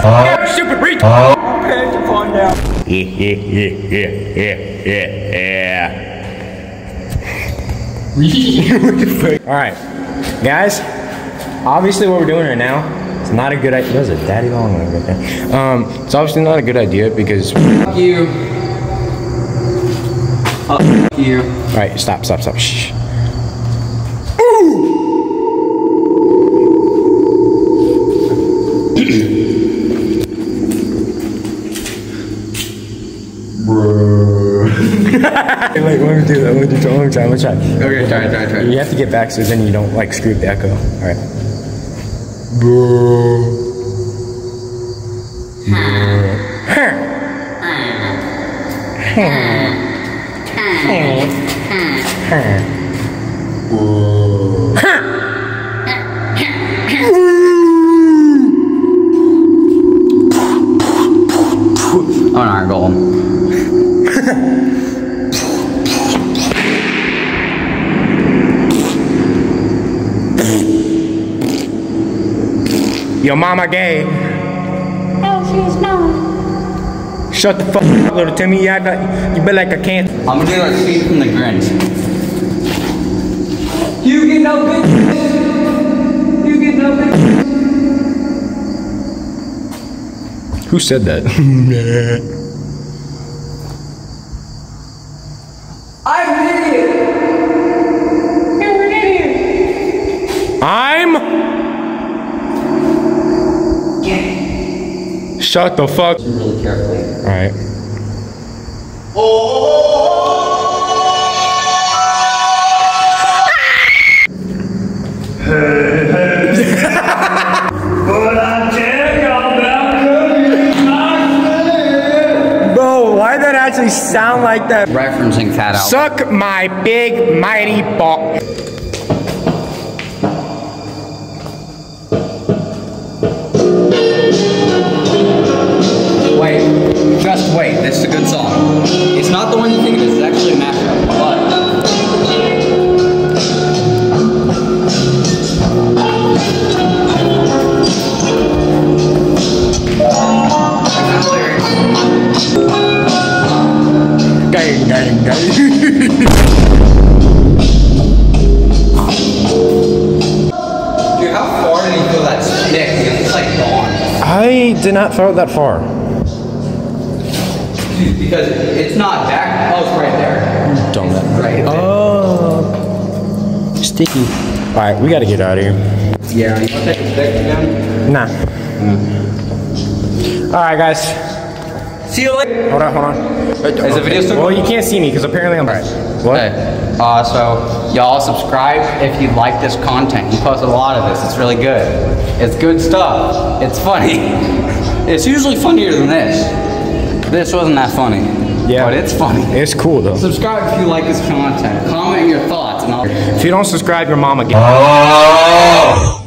Stupid retard. Pants are falling down. Alright, guys, obviously what we're doing right now, it's not a good idea. There's a daddy long one right there. It's obviously not a good idea because... Fuck you. Fuck you. Alright, stop. Shh. Wait, let me do that. Let me try. Okay, try. You have to get back so then you don't like screw up the echo. Alright. On our goal. Your mama gay. No, she's not. Shut the fuck up, little Timmy. You act like you be like a cancer. I'm gonna do that scene from the Grinch. You get no bitch. You get no bitch. Who said that? I'm an idiot. You're an idiot. I'm. Shut the fuck. Really carefully. All right. Bro, why did that actually sound like that? Referencing Fat Albert. Suck my big mighty ball. Just wait, this is a good song. It's not the one you think it is, it's actually a mashup, but... Gang. Dude, how far did you feel that stick? It's like gone. I did not throw it that far. Because it's not back. Oh, it's right there. Donut. Right there. Oh. Sticky. Alright, we gotta get out of here. Yeah, you want to take a stick again? Nah. Alright, guys. See you later. Hold on. Is the video still Well, going? you can't see me because apparently I'm... Alright. What? Okay. So, y'all subscribe if you like this content. You post a lot of this. It's really good. It's good stuff. It's funny. It's usually funnier than this. This wasn't that funny. Yeah. But it's funny. It's cool though. Subscribe if you like this content. Comment your thoughts and I'll... If you don't subscribe, your mama gets... Oh!